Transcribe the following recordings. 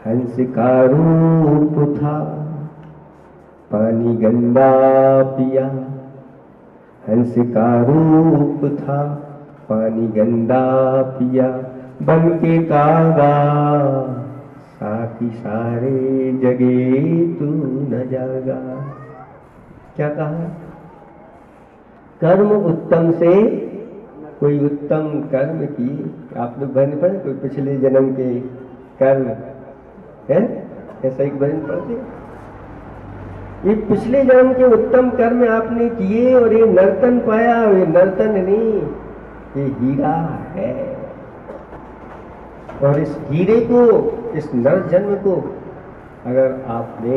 हंस का रूप था, पानी गंदा पिया। हंस का रूप था, पानी गंदा पिया। बन के कागा साथी सारे जगे तू न जागा। क्या कहा? कर्म उत्तम से कोई उत्तम कर्म की, आप लोग भजन पढ़े कोई पिछले जन्म के कर्म है, ऐसा एक भजन पढ़ते। ये पिछले जन्म के उत्तम कर्म आपने किए और ये नर्तन पाया। ये नर्तन नहीं, ये हीरा है। और इस हीरे को, इस नर जन्म को अगर आपने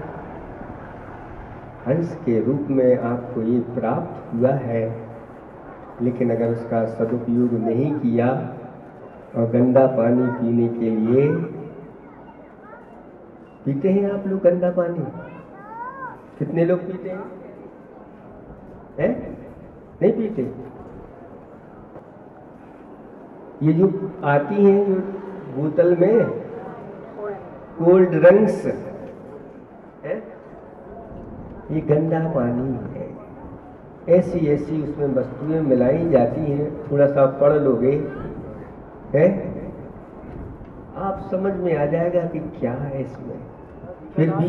हंस के रूप में आपको ये प्राप्त हुआ है, लेकिन अगर उसका सदुपयोग नहीं किया और गंदा पानी पीने के लिए, पीते हैं आप लोग गंदा पानी? कितने लोग पीते हैं? नहीं पीते? ये जो आती हैं जो बोतल में कोल्ड ड्रिंक्स है, ये गंदा पानी है। ऐसी ऐसी उसमें वस्तुएं मिलाई जाती हैं, थोड़ा सा पढ़ लोगे है, आप समझ में आ जाएगा कि क्या है इसमें। फिर भी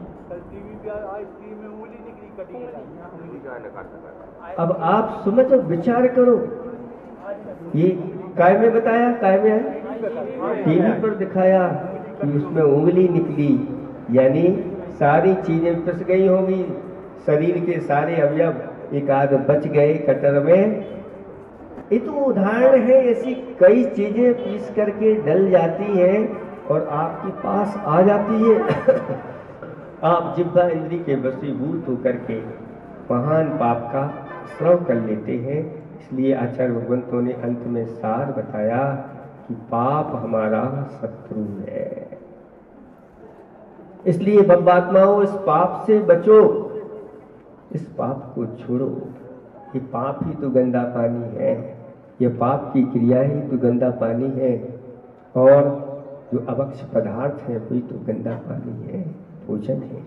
अब आप समझो, विचार करो। ये काय में बताया, काय में है, टीवी पर दिखाया कि उसमें उंगली निकली, यानी सारी चीजें पिस गई होंगी, शरीर के सारे अवयव एक आध बच गए कटर में। ये तो उदाहरण है, ऐसी कई चीजें पीस करके डल जाती हैं और आपके पास आ जाती है। आप जिह्वा इंद्री के वशीभूत होकर के महान पाप का श्रव कर लेते हैं। इसलिए आचार्य भगवंतों ने अंत में सार बताया कि पाप हमारा शत्रु है। इसलिए बब्बात्माओं, इस पाप से बचो, इस पाप को छोड़ो। ये पाप ही तो गंदा पानी है, ये पाप की क्रिया ही तो गंदा पानी है, और जो अवक्ष पदार्थ है वही तो गंदा पानी है, भोजन है।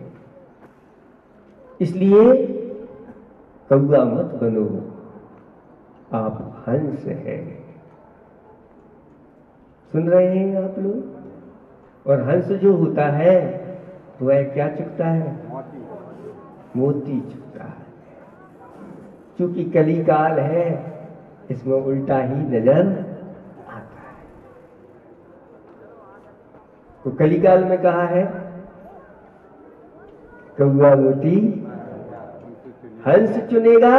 इसलिए कौआ मत बनो, आप हंस हैं। सुन रहे हैं आप लोग? और हंस जो होता है वह क्या चुगता है? मोती चुगता है। क्योंकि कलिकाल है, इसमें उल्टा ही नजर आता है। तो कलिकाल में कहा है कौआ मोती हंस चुनेगा।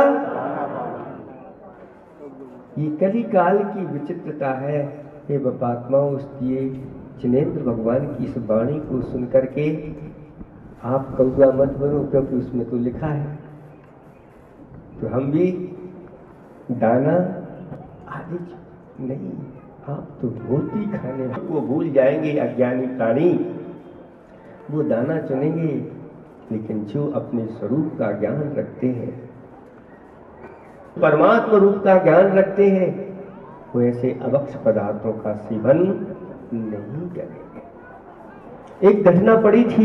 ये कलिकाल की विचित्रता है। हे बपात्माओं, उसकी जिनेंद्र भगवान की इस वाणी को सुनकर के आप कौआ मत बनो, क्योंकि उसमें तो लिखा है। तो हम भी दाना आदि नहीं, आप तो रोटी खाने को भूल जाएंगे। अज्ञानी प्राणी वो दाना चुनेंगे, लेकिन जो अपने स्वरूप का ज्ञान रखते हैं, परमात्मा रूप का ज्ञान रखते हैं, वो ऐसे अवक्ष पदार्थों का सेवन नहीं करेंगे। एक घटना पड़ी थी,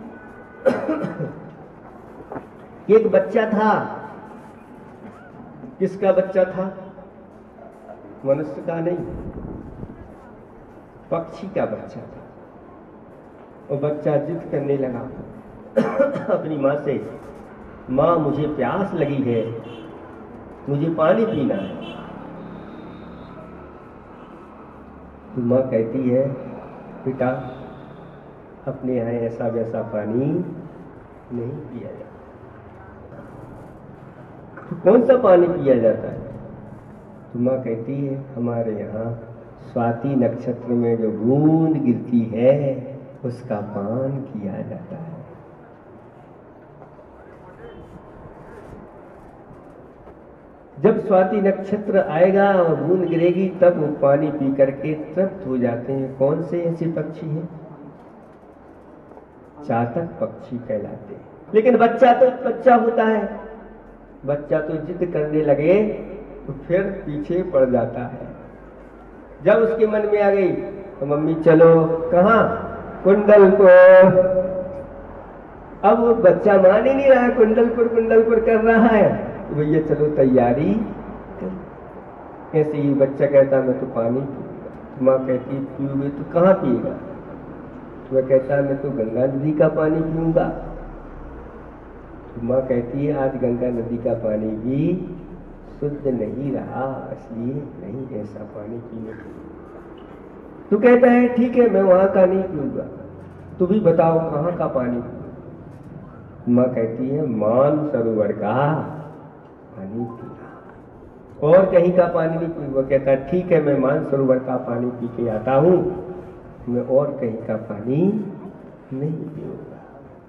एक बच्चा था। किसका बच्चा था? मनुष्य का नहीं, पक्षी का बच्चा था। वो बच्चा जिद करने लगा अपनी माँ से, माँ मुझे प्यास लगी है, मुझे पानी पीना है। तो माँ कहती है, बेटा अपने यहाँ ऐसा वैसा पानी नहीं पिया जाता। तो कौन सा पानी पिया जाता है? तो माँ कहती है, हमारे यहाँ स्वाति नक्षत्र में जो बूंद गिरती है उसका पान किया जाता है। जब स्वाति नक्षत्र आएगा और बूंद गिरेगी, तब वो पानी पी करके तृप्त हो जाते हैं। कौन से ऐसे पक्षी हैं? चातक पक्षी कहलाते हैं। लेकिन बच्चा तो बच्चा होता है, बच्चा तो जिद करने लगे तो फिर पीछे पड़ जाता है। जब उसके मन में आ गई तो मम्मी चलो, कहाँ? कुंडलपुर। अब वो बच्चा मान ही नहीं रहा है, कुंडलपुर कुंडलपुर कर रहा है। तो भैया चलो तैयारी कर। ऐसे ही बच्चा कहता मैं तो पानी पीऊंगा। माँ कहती पियोगे तो कहाँ पिएगा? तो वह कहता मैं तो गंगा नदी का पानी पीऊंगा। तो माँ कहती है आज गंगा नदी का पानी भी शुद्ध नहीं रहा, इसलिए नहीं ऐसा पानी पीने के लिए। तो कहता है ठीक है मैं वहां का नहीं पीऊंगा, तू भी बताओ कहाँ का पानी पीऊं? माँ कहती है मान सरोवर का पानी पीना, और कहीं का पानी नहीं पीऊंगा। कहता है ठीक है मैं मान सरोवर का पानी पी के आता हूं, मैं और कहीं का पानी नहीं पीऊंगा।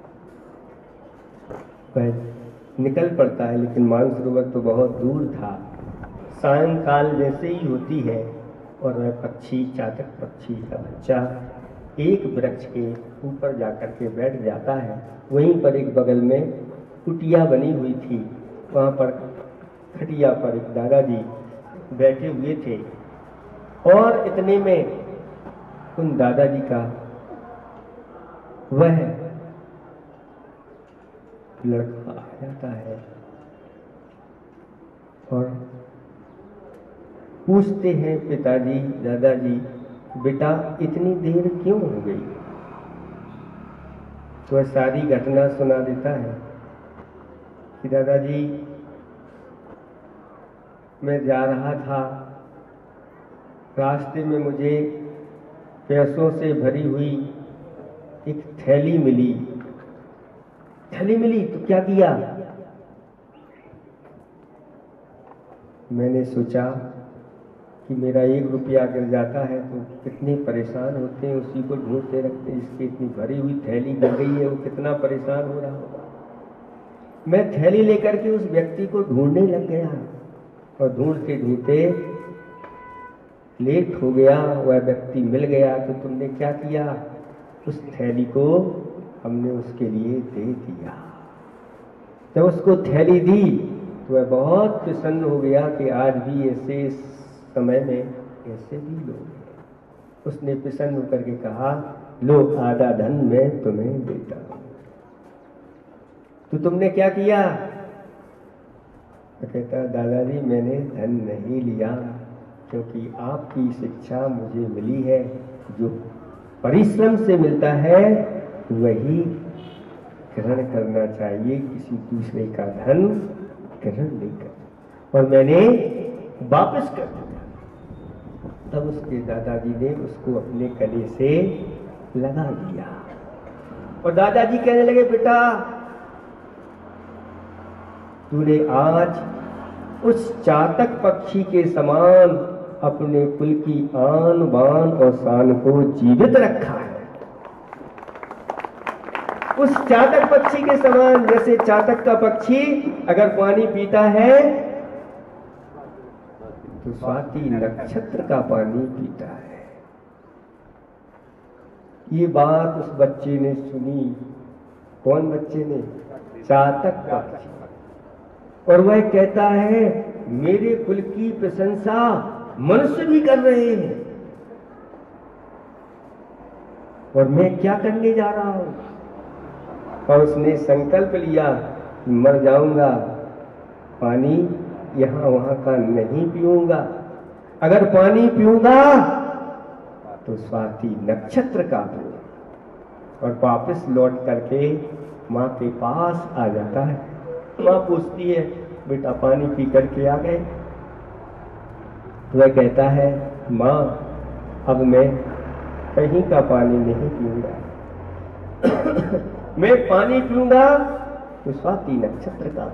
वह निकल पड़ता है, लेकिन मानसरोवर तो बहुत दूर था। सायंकाल जैसे ही होती है और वह पक्षी, चातक पक्षी का बच्चा एक वृक्ष के ऊपर जाकर के बैठ जाता है। वहीं पर एक बगल में कुटिया बनी हुई थी, वहाँ पर खटिया पर एक दादाजी बैठे हुए थे। और इतने में उन दादाजी का वह लड़का आ जाता है और पूछते हैं पिताजी, दादाजी बेटा इतनी देर क्यों हो गई? तो वह सारी घटना सुना देता है कि दादाजी मैं जा रहा था, रास्ते में मुझे पैसों से भरी हुई एक थैली मिली। थैली मिली तो क्या किया? मैंने सोचा कि मेरा 1 रुपया गिर जाता है तो कितने परेशान होते हैं, उसी को ढूंढते रखते हैं। इसकी इतनी भरी हुई थैली गिर गई है, वो कितना परेशान हो रहा होगा। मैं थैली लेकर के उस व्यक्ति को ढूंढने लग गया और ढूंढते ढूंढते लेट हो गया। वह व्यक्ति मिल गया। तो तुमने क्या किया? उस थैली को हमने उसके लिए दे दिया। जब उसको थैली दी तो वह बहुत प्रसन्न हो गया कि आज भी ऐसे समय में ऐसे भी लोग हैं। उसने प्रसन्न होकर के कहा लो आधा धन मैं तुम्हें देता हूं। तो तुमने क्या किया? तो कहता दादाजी मैंने धन नहीं लिया, क्योंकि आपकी शिक्षा मुझे मिली है, जो परिश्रम से मिलता है वही ग्रहण करना चाहिए, किसी दूसरे का धन ग्रहण नहीं करना। और मैंने वापस कर दिया। तब उसके दादाजी ने उसको अपने गले से लगा दिया और दादाजी कहने लगे बेटा तूने आज उस चातक पक्षी के समान अपने कुल की आन बान और शान को जीवित रखा है। उस चातक पक्षी के समान, जैसे चातक का पक्षी अगर पानी पीता है तो स्वाति नक्षत्र का पानी पीता है। ये बात उस बच्चे ने सुनी। कौन बच्चे ने? चातक पक्षी। और वह कहता है मेरे कुल की प्रशंसा मनुष्य भी कर रहे हैं और मैं क्या करने जा रहा हूं? और उसने संकल्प लिया कि मर जाऊंगा, पानी यहां वहां का नहीं पीऊंगा। अगर पानी पीऊंगा तो स्वाति नक्षत्र का पीऊंगा। और वापस लौट करके माँ के पास आ जाता है। माँ पूछती है बेटा पानी पी करके आ गए? वह कहता है माँ अब मैं कहीं का पानी नहीं पीऊंगा। मैं पानी पीऊंगा तो स्वाति नक्षत्र का।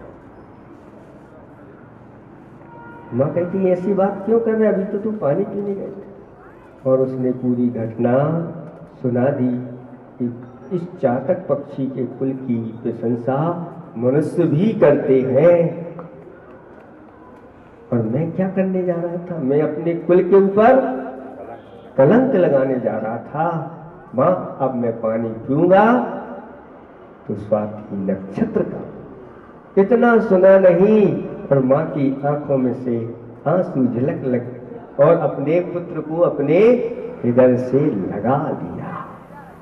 माँ कहती ऐसी बात क्यों कर रहे, अभी तो तू पानी पीने गए थे। और उसने पूरी घटना सुना दी कि इस चातक पक्षी के कुल की प्रशंसा मनुष्य भी करते हैं और मैं क्या करने जा रहा था? मैं अपने कुल के ऊपर कलंक लगाने जा रहा था। माँ अब मैं पानी पीऊंगा तो स्वाति नक्षत्र का। इतना सुना नहीं और माँ की आंखों में से आंसू झलक लग और अपने पुत्र को अपने हृदय से लगा दिया।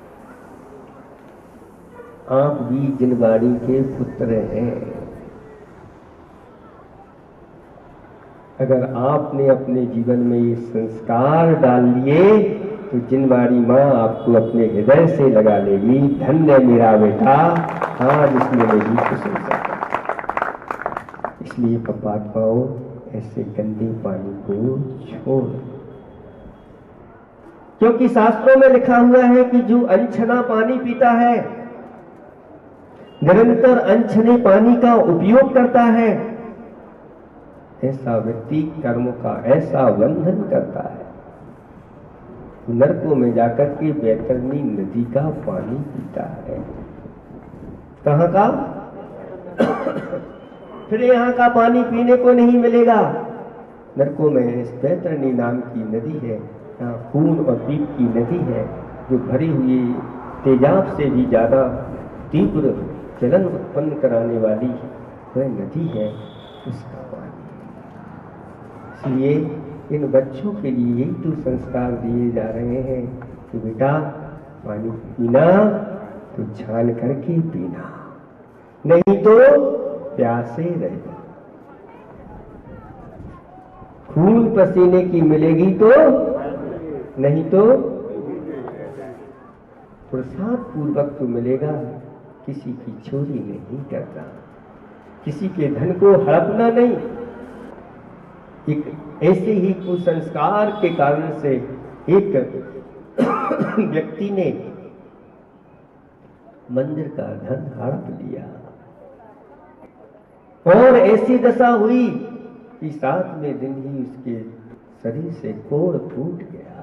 आप भी जिनवाणी के पुत्र हैं। अगर आपने अपने जीवन में ये संस्कार डाल लिए तो जिनवाणी माँ आपको अपने हृदय से लगा लेगी। धन्य मेरा बेटा, आज इसमें मेरी प्रशंसा कर। इसलिए पापात्माओं, ऐसे गंदे पानी को छोड़, क्योंकि शास्त्रों में लिखा हुआ है कि जो अनछना पानी पीता है, निरंतर अनछने पानी का उपयोग करता है, ऐसा व्यक्ति कर्म का ऐसा बंधन करता है, नरकों में जाकर के बैतरणी नदी का पानी पीता है। कहाँ का? फिर यहाँ का पानी पीने को नहीं मिलेगा। नरकों में इस बैतरणी नाम की नदी है, यहाँ खून और पीप की नदी है, जो भरी हुई तेजाब से भी ज्यादा तीव्र जलन उत्पन्न कराने वाली वह नदी है, उसका पानी। इसलिए इन बच्चों के लिए यही तो संस्कार दिए जा रहे हैं कि बेटा पानी पीना तो छान करके पीना, नहीं तो प्यासे रहेगा। खून पसीने की मिलेगी तो, नहीं तो प्रसाद पूर्वक तो मिलेगा। किसी की चोरी नहीं करता, किसी के धन को हड़पना नहीं। एक ऐसे ही कुसंस्कार के कारण से एक व्यक्ति ने मंदिर का धन हड़प लिया और ऐसी दशा हुई कि 7वें दिन ही उसके शरीर से कोढ़ फूट गया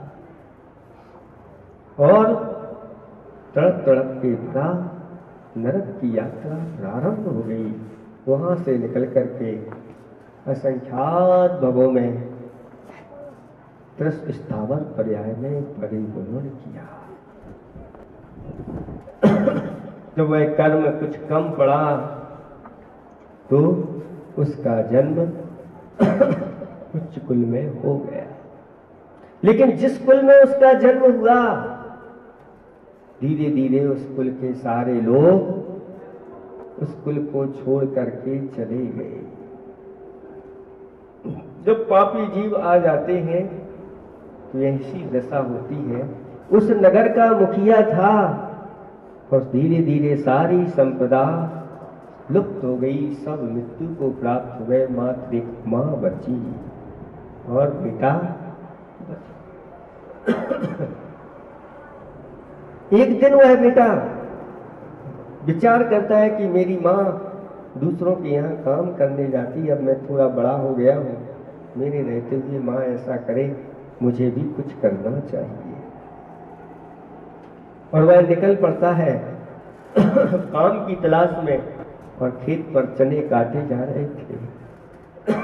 और तड़प तड़प के भरा नरक की यात्रा प्रारंभ हो गई। वहां से निकल करके असंख्यात भवों में त्रस्त स्थावर पर्याय में परिभ्रमण किया। जब वह कर्म कुछ कम पड़ा तो उसका जन्म उच्च कुल में हो गया। लेकिन जिस कुल में उसका जन्म हुआ, धीरे धीरे उस कुल के सारे लोग उस कुल को छोड़ करके चले गए। जब पापी जीव आ जाते हैं तो ऐसी दशा होती है। उस नगर का मुखिया था और धीरे धीरे सारी संपदा लुप्त हो गई, सब मृत्यु को प्राप्त हो गए। मात्र एक मां बची और बेटा एक दिन वह बेटा विचार करता है कि मेरी माँ दूसरों के यहाँ काम करने जाती, अब मैं थोड़ा बड़ा हो गया हूँ, मेरे रहते हुए माँ ऐसा करे, मुझे भी कुछ करना चाहिए। और वह निकल पड़ता है काम की तलाश में और खेत पर चने काटे जा रहे थे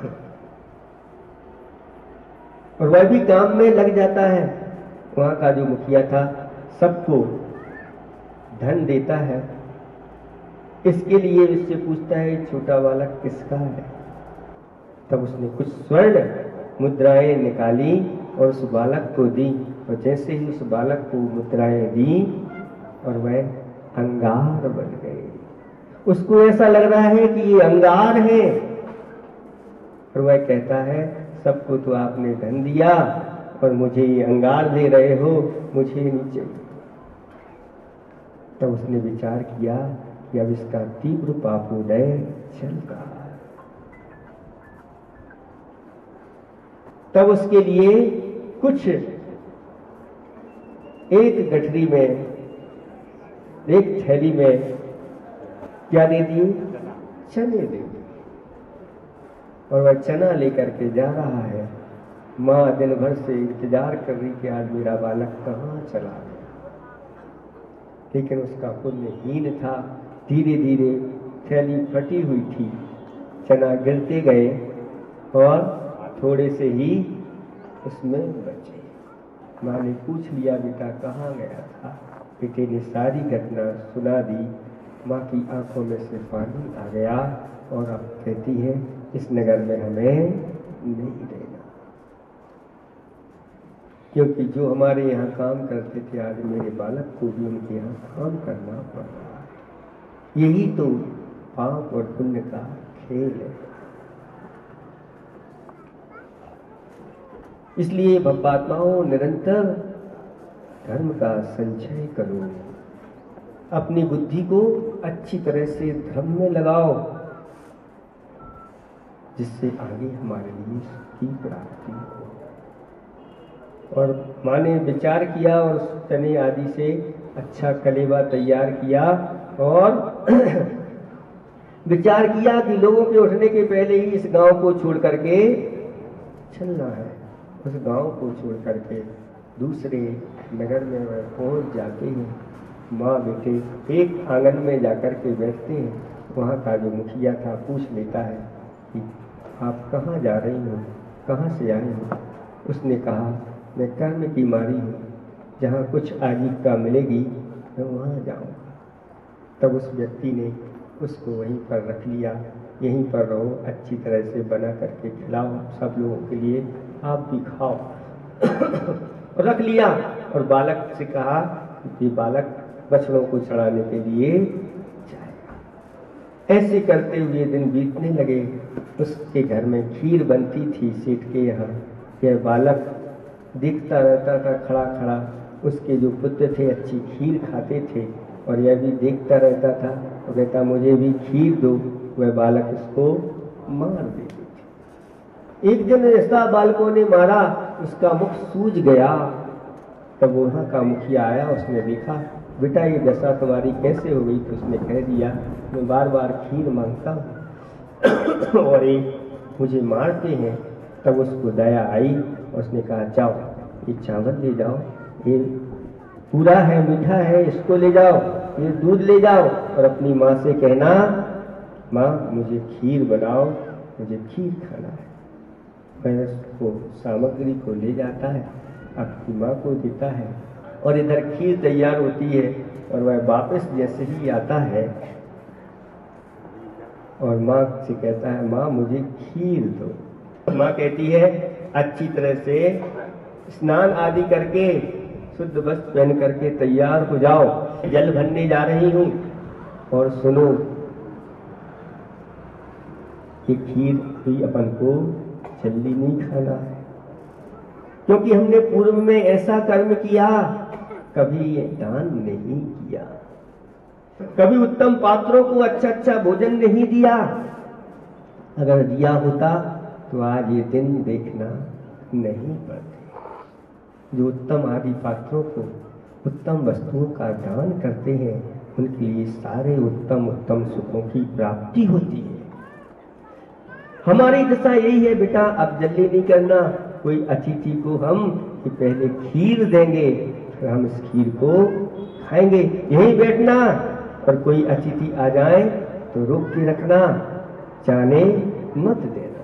और वह भी काम में लग जाता है। वहां का जो मुखिया था सबको धन देता है, इसके लिए उससे पूछता है छोटा बालक किसका है। तब उसने कुछ स्वर्ण मुद्राएं निकाली और उस बालक को दी और जैसे ही उस बालक को मुद्राएं दी और वह अंगार बन गए। उसको ऐसा लग रहा है कि ये अंगार है और वह कहता है सबको तो आपने धन दिया और मुझे ये अंगार दे रहे हो, मुझे नहीं चाहिए। तब उसने विचार किया कि अब इसका तीव्र पापोदय चल रहा है। तब उसके लिए कुछ एक गठरी में, एक थैली में क्या दे दिए? चने दे दिए और वह चना लेकर के जा रहा है। माँ दिन भर से इंतजार कर रही कि आज मेरा बालक कहाँ चला गया, लेकिन उसका पुण्यहीन था। धीरे धीरे थैली फटी हुई थी, चना गिरते गए और थोड़े से ही उसमें बचे। माँ ने पूछ लिया बेटा कहाँ गया था? बेटे ने सारी घटना सुना दी। माँ की आंखों में से पानी आ गया और अब कहती है इस नगर में हमें नहीं रहना, क्योंकि जो हमारे यहाँ काम करते थे आज मेरे बालक को भी उनके यहाँ काम करना पड़ रहा है। यही तो पाप और पुण्य का खेल है। इसलिए भक्तात्माओं, निरंतर धर्म का संचय करो, अपनी बुद्धि को अच्छी तरह से धर्म में लगाओ, जिससे आगे हमारे लिए सुख की प्राप्ति हो। और माँ ने विचार किया और चने आदि से अच्छा कलेवा तैयार किया और विचार किया कि लोगों के उठने के पहले ही इस गांव को छोड़ करके चलना है। उस गांव को छोड़ करके दूसरे नगर में वह पहुंच जाते हैं। माँ बेटे एक आंगन में जाकर के बैठते हैं। वहाँ का जो मुखिया था पूछ लेता है कि आप कहाँ जा रही हो, कहाँ से आए हो? उसने कहा मैं कर्म की मारी हूँ, जहाँ कुछ आजीविका मिलेगी मैं वहाँ जाऊँगा। तब उस व्यक्ति ने उसको वहीं पर रख लिया। यहीं पर रहो, अच्छी तरह से बना करके खिलाओ सब लोगों के लिए, आप भी खाओ। रख लिया और बालक से कहा कि बालक बछड़ों को चढ़ाने के लिए जाएगा। ऐसे करते हुए दिन बीतने लगे। उसके घर में खीर बनती थी सेठ के यहाँ। यह बालक देखता रहता था खड़ा खड़ा। उसके जो पुत्र थे अच्छी खीर खाते थे और यह भी देखता रहता था और कहता मुझे भी खीर दो। वह बालक इसको मार देते थे। एक दिन ऐसा बालकों ने मारा, उसका मुख सूज गया। तब वहाँ का मुखिया आया, उसने देखा बेटा ये दशा तुम्हारी कैसे हो गई? तो उसने कह दिया मैं बार बार खीर मांगता हूँ और ये मुझे मारते हैं। तब उसको दया आई, उसने कहा जाओ ये चावल ले जाओ, ये पूरा है मीठा है, इसको ले जाओ, ये दूध ले जाओ और अपनी माँ से कहना माँ मुझे खीर बनाओ, मुझे खीर खाना है। वह उसको सामग्री को ले जाता है, अपनी माँ को देता है और इधर खीर तैयार होती है। और वह वापस जैसे ही आता है और माँ से कहता है माँ मुझे खीर दो। माँ कहती है अच्छी तरह से स्नान आदि करके शुद्ध वस्त्र पहन करके तैयार हो जाओ, जल भरने जा रही हूँ। और सुनो ये खीर भी अपन को जल्दी नहीं खाना है, क्योंकि हमने पूर्व में ऐसा कर्म किया, कभी दान नहीं किया, कभी उत्तम पात्रों को अच्छा अच्छा भोजन नहीं दिया। अगर दिया होता तो आज ये दिन देखना नहीं पड़ते। जो उत्तम आदि पात्रों को उत्तम वस्तुओं का दान करते हैं उनके लिए सारे उत्तम उत्तम सुखों की प्राप्ति होती है। हमारी दशा यही है बेटा, अब जल्दी नहीं करना। कोई अतिथि को हम कि पहले खीर देंगे फिर हम इस खीर को खाएंगे, यहीं बैठना। और कोई अतिथि आ जाए तो रोक के रखना, जाने मत देना।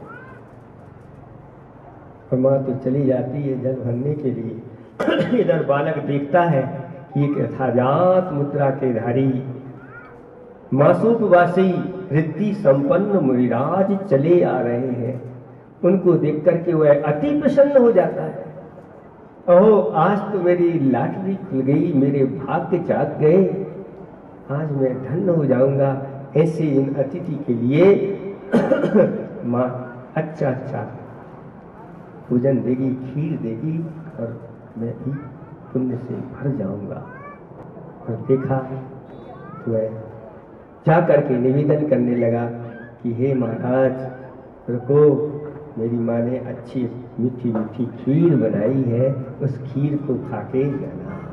और माँ तो चली जाती है जल भरने के लिए। इधर बालक देखता है कि एक यथाजात मुद्रा के धारी मासूपवासी रिद्धि संपन्न मुनिराज चले आ रहे हैं। उनको देख करके वह अति प्रसन्न हो जाता है। ओहो आज तो मेरी लॉटरी खुल गई, मेरे भाग्य जाग गए, आज मैं धन्य हो जाऊंगा। ऐसे इन अतिथि के लिए माँ अच्छा अच्छा भोजन देगी, खीर देगी और मैं भी पुण्य से भर जाऊंगा। और देखा तो वह जा करके निवेदन करने लगा कि हे महाराज रुको, मेरी माँ ने अच्छी मीठी मीठी खीर बनाई है, उस खीर को खा के जाना।